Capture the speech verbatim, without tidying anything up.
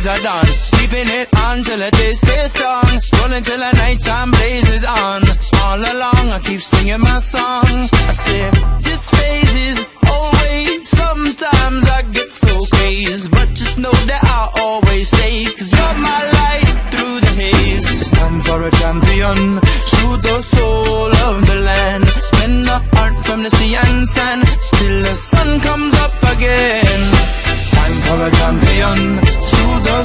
days are done. Keeping it on till the day stays strong. Rolling till the nighttime blazes on. All along I keep singing my song. I say, this phase is always. Sometimes I get so crazy, but just know that I'll always stay. Cause you're my light through the haze. It's time for a champion. Soothe the soul of the land. Spend the heart from the sea and sand till the sun comes up again. Time for a champion. Soothe the